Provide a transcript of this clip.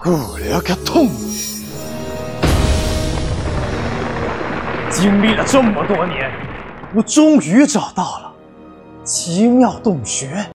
我了个痛！经历了这么多年，我终于找到了奇妙洞穴。